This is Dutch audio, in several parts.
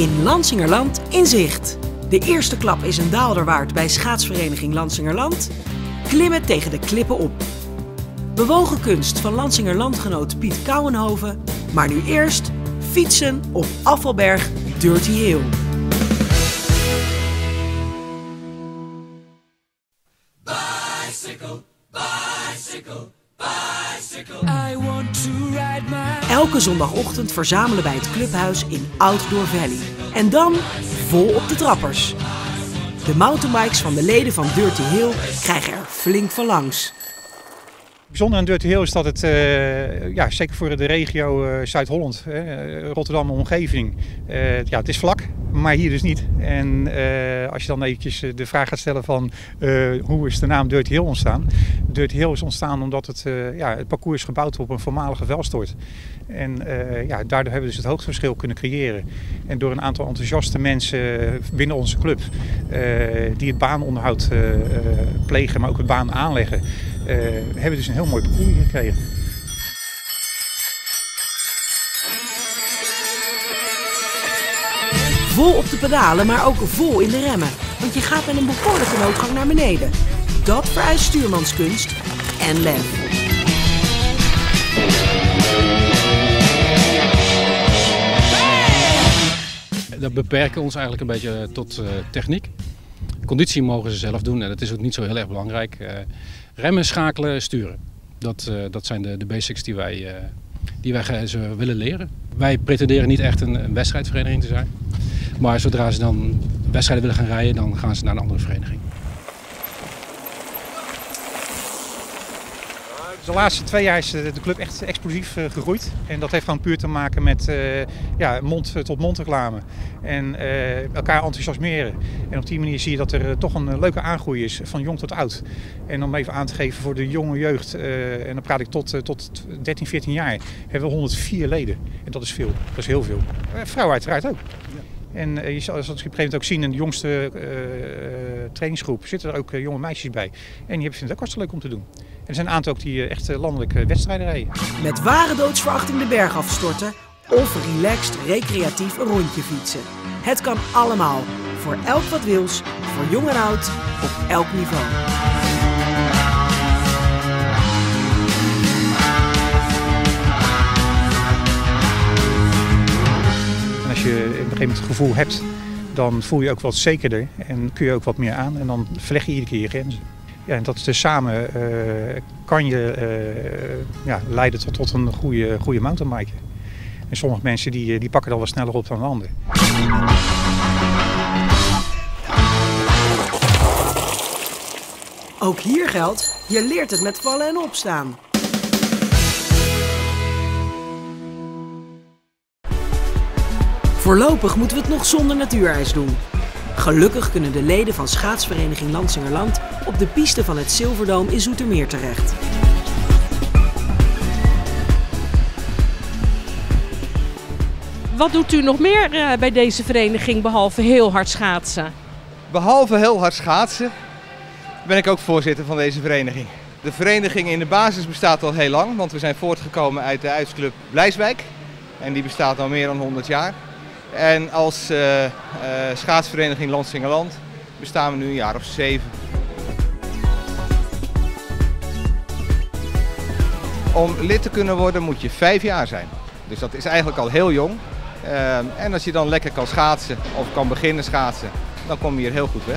In Lansingerland in zicht. De eerste klap is een daalderwaard bij schaatsvereniging Lansingerland. Klimmen tegen de klippen op. Bewogen kunst van Lansingerlandgenoot Piet Kouwenhoven. Maar nu eerst fietsen op afvalberg Dirty Hill. Bicycle, bicycle, bicycle. I want to ride my... Elke zondagochtend verzamelen bij het clubhuis in Outdoor Valley. En dan vol op de trappers. De mountainbikes van de leden van Dirty Hill krijgen er flink van langs. Bijzonder aan Dirty Hill is dat het, zeker voor de regio Zuid-Holland, Rotterdam en omgeving, het is vlak, maar hier dus niet. En als je dan eventjes de vraag gaat stellen van hoe is de naam Dirty Hill ontstaan? Dirty Hill is ontstaan omdat het parcours is gebouwd op een voormalige vuilstort. En daardoor hebben we dus het hoogteverschil kunnen creëren. En door een aantal enthousiaste mensen binnen onze club, die het baanonderhoud plegen, maar ook het baan aanleggen, hebben we dus een heel mooi parcours gekregen. Vol op de pedalen, maar ook vol in de remmen. Want je gaat met een behoorlijke noodgang naar beneden. Dat vereist stuurmanskunst en lef. Dat beperken ons eigenlijk een beetje tot techniek. Conditie mogen ze zelf doen en dat is ook niet zo heel erg belangrijk. Remmen, schakelen, sturen. Dat zijn de basics die wij ze willen leren. Wij pretenderen niet echt een wedstrijdvereniging te zijn. Maar zodra ze dan wedstrijden willen gaan rijden, dan gaan ze naar een andere vereniging. De laatste 2 jaar is de club echt explosief gegroeid. En dat heeft gewoon puur te maken met mond-tot-mond reclame. En elkaar enthousiasmeren. En op die manier zie je dat er toch een leuke aangroei is, van jong tot oud. En om even aan te geven voor de jonge jeugd, en dan praat ik tot 13, 14 jaar, hebben we 104 leden. En dat is veel, dat is heel veel. Vrouwen uiteraard ook. En je zal het op een gegeven moment ook zien in de jongste trainingsgroep zitten er ook jonge meisjes bij. En die vinden het ook hartstikke leuk om te doen. En er zijn een aantal ook die echt landelijke wedstrijden rijden. Met ware doodsverachting de berg afstorten of relaxed recreatief een rondje fietsen. Het kan allemaal. Voor elk wat wils, voor jong en oud, op elk niveau. Als je op een gegeven moment het gevoel hebt, dan voel je ook wat zekerder en kun je ook wat meer aan en dan verleg je iedere keer je grenzen. Ja, en dat is dus samen kan je leiden tot een goede mountainbiker. En sommige mensen die pakken dat wel sneller op dan de anderen. Ook hier geldt, je leert het met vallen en opstaan. Voorlopig moeten we het nog zonder natuurijs doen. Gelukkig kunnen de leden van schaatsvereniging Lansingerland op de piste van het Silverdoom in Zoetermeer terecht. Wat doet u nog meer bij deze vereniging behalve heel hard schaatsen? Behalve heel hard schaatsen ben ik ook voorzitter van deze vereniging. De vereniging in de basis bestaat al heel lang, want we zijn voortgekomen uit de ijsclub Blijswijk. En die bestaat al meer dan 100 jaar. En als schaatsvereniging Lansingerland bestaan we nu een jaar of 7. Om lid te kunnen worden moet je 5 jaar zijn. Dus dat is eigenlijk al heel jong. En als je dan lekker kan schaatsen of kan beginnen schaatsen, dan kom je hier heel goed weg.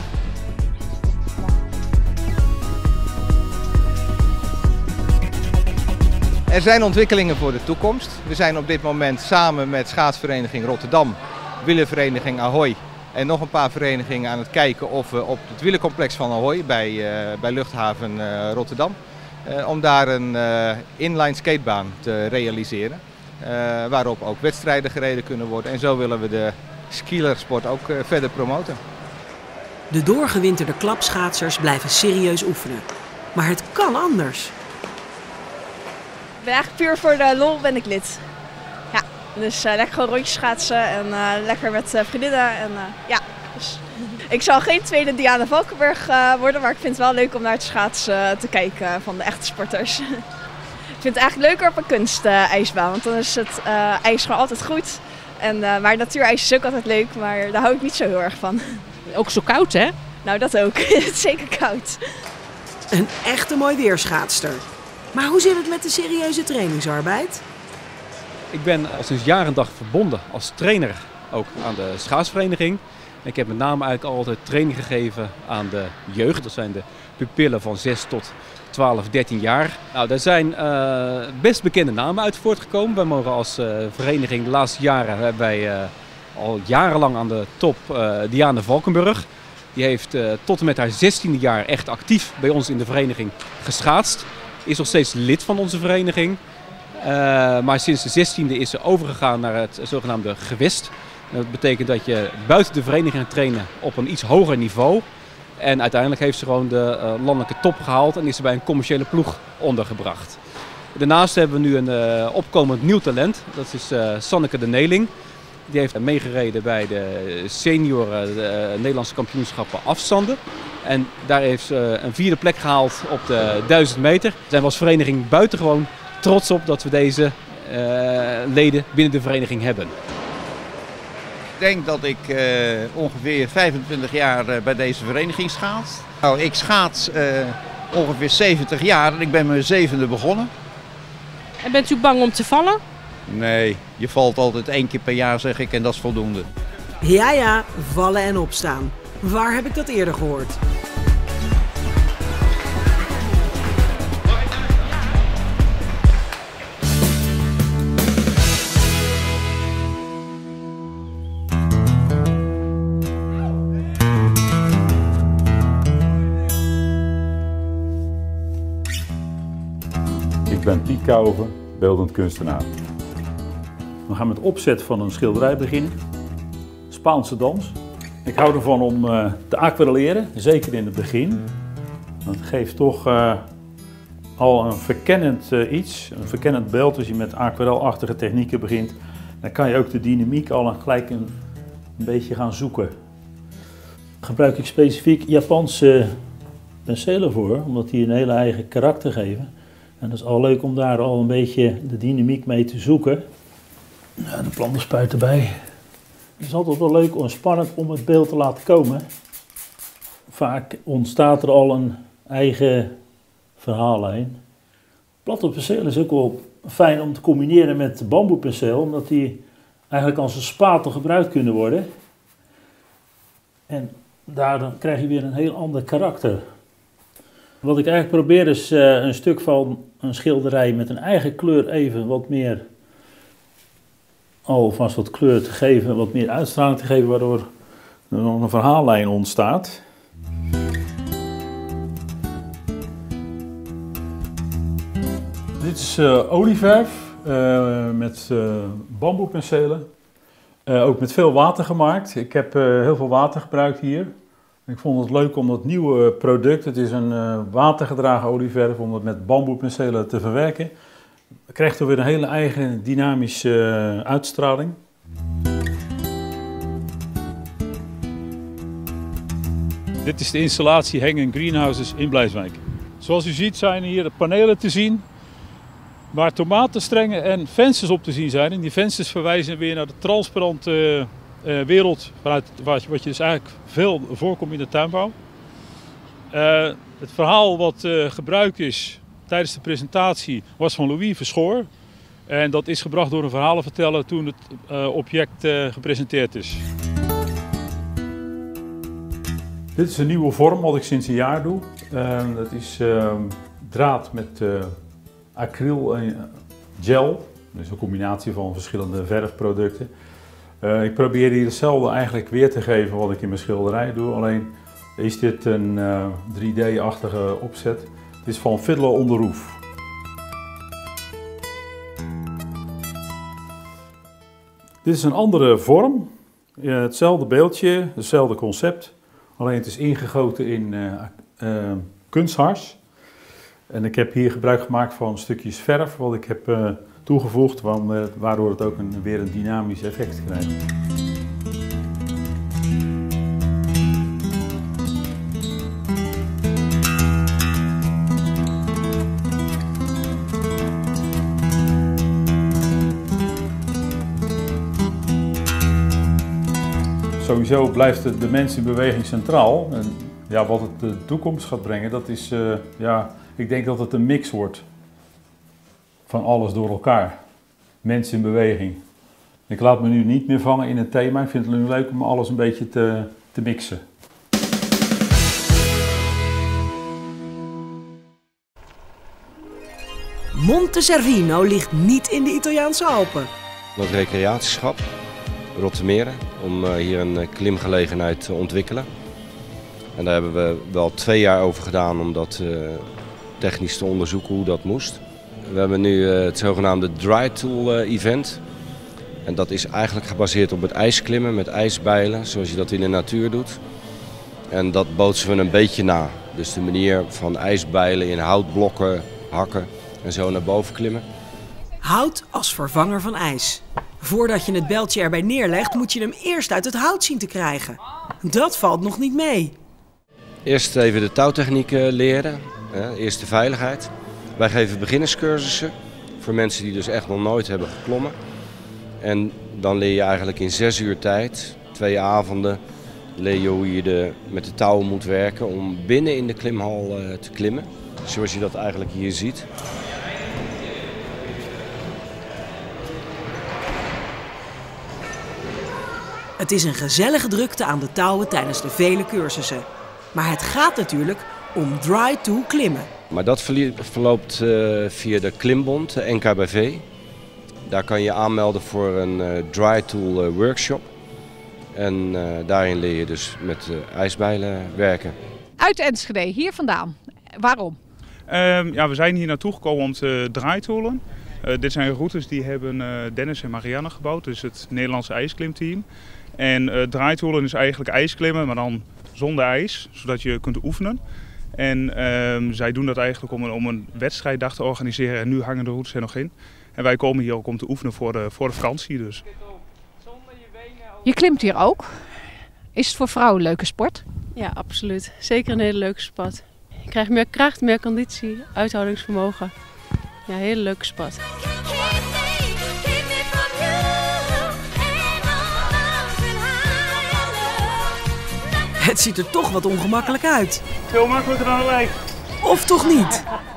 Er zijn ontwikkelingen voor de toekomst. We zijn op dit moment samen met schaatsvereniging Rotterdam, wielervereniging Ahoy en nog een paar verenigingen aan het kijken of we op het wielercomplex van Ahoy bij luchthaven Rotterdam, om daar een inline skatebaan te realiseren. Waarop ook wedstrijden gereden kunnen worden en zo willen we de skielersport ook verder promoten. De doorgewinterde klapschaatsers blijven serieus oefenen. Maar het kan anders. Ik ben eigenlijk puur voor de lol ben ik lid. Ja, dus lekker gewoon rondjes schaatsen en lekker met vriendinnen. En, dus. Ik zal geen tweede Diana Valkenburg worden, maar ik vind het wel leuk om naar het schaatsen te kijken van de echte sporters. Ik vind het eigenlijk leuker op een kunstijsbaan, want dan is het ijs gewoon altijd goed. Maar natuurijs is ook altijd leuk, maar daar hou ik niet zo heel erg van. Ook zo koud, hè? Nou, dat ook. Het is zeker koud. Een echte mooi weerschaatster. Maar hoe zit het met de serieuze trainingsarbeid? Ik ben al sinds jaar en dag verbonden als trainer ook aan de schaatsvereniging. Ik heb met name eigenlijk altijd training gegeven aan de jeugd. Dat zijn de pupillen van 6 tot 12, 13 jaar. Nou, daar zijn best bekende namen uit voortgekomen. Wij mogen als vereniging de laatste jaren hebben wij al jarenlang aan de top Diana Valkenburg. Die heeft tot en met haar 16e jaar echt actief bij ons in de vereniging geschaatst. Is nog steeds lid van onze vereniging. Maar sinds de 16e is ze overgegaan naar het zogenaamde gewest. Dat betekent dat je buiten de vereniging gaat trainen op een iets hoger niveau. En uiteindelijk heeft ze gewoon de landelijke top gehaald en is ze bij een commerciële ploeg ondergebracht. Daarnaast hebben we nu een opkomend nieuw talent. Dat is Sanneke de Neling. Die heeft meegereden bij de senioren Nederlandse kampioenschappen afstanden. En daar heeft ze een 4e plek gehaald op de 1000 meter. Daar zijn we als vereniging buitengewoon trots op dat we deze leden binnen de vereniging hebben. Ik denk dat ik ongeveer 25 jaar bij deze vereniging schaats. Nou, ik schaats ongeveer 70 jaar en ik ben mijn 7e begonnen. En bent u bang om te vallen? Nee, je valt altijd 1 keer per jaar, zeg ik, en dat is voldoende. Ja, vallen en opstaan. Waar heb ik dat eerder gehoord? Ik ben Piet Kouwen, beeldend kunstenaar. We gaan met opzet van een schilderij beginnen. Spaanse dans. Ik hou ervan om te aquarelleren, zeker in het begin. Dat geeft toch al een verkennend iets, een verkennend beeld. Als je met aquarelachtige technieken begint, dan kan je ook de dynamiek al gelijk een beetje gaan zoeken. Daar gebruik ik specifiek Japanse penselen voor, omdat die een hele eigen karakter geven. En dat is al leuk om daar al een beetje de dynamiek mee te zoeken. Ja, de plantenspuit erbij. Het is altijd wel leuk en spannend om het beeld te laten komen. Vaak ontstaat er al een eigen verhaallijn. Platte penseel is ook wel fijn om te combineren met de bamboepenseel, omdat die eigenlijk als een spatel gebruikt kunnen worden. En daardoor krijg je weer een heel ander karakter. Wat ik eigenlijk probeer is een stuk van een schilderij met een eigen kleur even wat meer, alvast wat kleur te geven, wat meer uitstraling te geven, waardoor er nog een verhaallijn ontstaat. Dit is olieverf met bamboepenselen, ook met veel water gemaakt. Ik heb heel veel water gebruikt hier. Ik vond het leuk om dat nieuwe product, het is een watergedragen olieverf, om het met bamboepenselen te verwerken. Dan krijgt er weer een hele eigen dynamische uitstraling. Dit is de installatie Hanging Greenhouses in Blijswijk. Zoals u ziet zijn hier panelen te zien waar tomatenstrengen en vensters op te zien zijn. En die vensters verwijzen weer naar de transparante wereld vanuit wat je dus eigenlijk veel voorkomt in de tuinbouw. Het verhaal wat gebruikt is tijdens de presentatie was van Louis Verschoor. En dat is gebracht door een verhalenverteller toen het object gepresenteerd is. Dit is een nieuwe vorm wat ik sinds een jaar doe. Dat is draad met acryl en gel. Dus een combinatie van verschillende verfproducten. Ik probeer hier hetzelfde eigenlijk weer te geven wat ik in mijn schilderij doe. Alleen is dit een 3D-achtige opzet. Het is van Fiddler on the Roof. Dit is een andere vorm. Hetzelfde beeldje, hetzelfde concept. Alleen het is ingegoten in kunsthars. En ik heb hier gebruik gemaakt van stukjes verf wat ik heb toegevoegd, waardoor het ook weer een dynamisch effect krijgt. Sowieso blijft de mens in beweging centraal. En ja, wat het de toekomst gaat brengen, dat is, ik denk dat het een mix wordt van alles door elkaar. Mensen in beweging. Ik laat me nu niet meer vangen in het thema. Ik vind het nu leuk om alles een beetje te mixen. Monte Cervino ligt niet in de Italiaanse Alpen. Het recreatieschap, Rottemeren, om hier een klimgelegenheid te ontwikkelen. En daar hebben we wel 2 jaar over gedaan om dat technisch te onderzoeken hoe dat moest. We hebben nu het zogenaamde Dry Tool Event. En dat is eigenlijk gebaseerd op het ijsklimmen met ijsbijlen, zoals je dat in de natuur doet. En dat bootsen we een beetje na. Dus de manier van ijsbijlen in houtblokken hakken en zo naar boven klimmen. Hout als vervanger van ijs. Voordat je het bijltje erbij neerlegt, moet je hem eerst uit het hout zien te krijgen. Dat valt nog niet mee. Eerst even de touwtechniek leren, eerst de veiligheid. Wij geven beginnerscursussen voor mensen die dus echt nog nooit hebben geklommen. En dan leer je eigenlijk in 6 uur tijd, 2 avonden, leer je hoe je met de touwen moet werken om binnen in de klimhal te klimmen. Zoals je dat eigenlijk hier ziet. Het is een gezellige drukte aan de touwen tijdens de vele cursussen. Maar het gaat natuurlijk om dry tool klimmen. Maar dat verloopt via de Klimbond, de NKBV. Daar kan je aanmelden voor een dry tool workshop. En daarin leer je dus met ijsbijlen werken. Uit Enschede, hier vandaan. Waarom? We zijn hier naartoe gekomen om te draaitoolen. Dit zijn routes die hebben Dennis en Marianne gebouwd, dus het Nederlandse ijsklimteam. En draaitoolen is eigenlijk ijsklimmen, maar dan zonder ijs, zodat je kunt oefenen. En zij doen dat eigenlijk om een wedstrijddag te organiseren en nu hangen de routes er nog in. En wij komen hier ook om te oefenen voor de vakantie dus. Je klimt hier ook. Is het voor vrouwen een leuke sport? Ja, absoluut. Zeker een hele leuke sport. Je krijgt meer kracht, meer conditie, uithoudingsvermogen. Ja, een hele leuke sport. Het ziet er toch wat ongemakkelijk uit. Veel makkelijker dan het lijkt. Of toch niet?